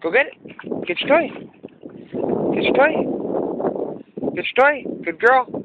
Go get it. Get your toy. Get your toy. Get your toy. Good girl.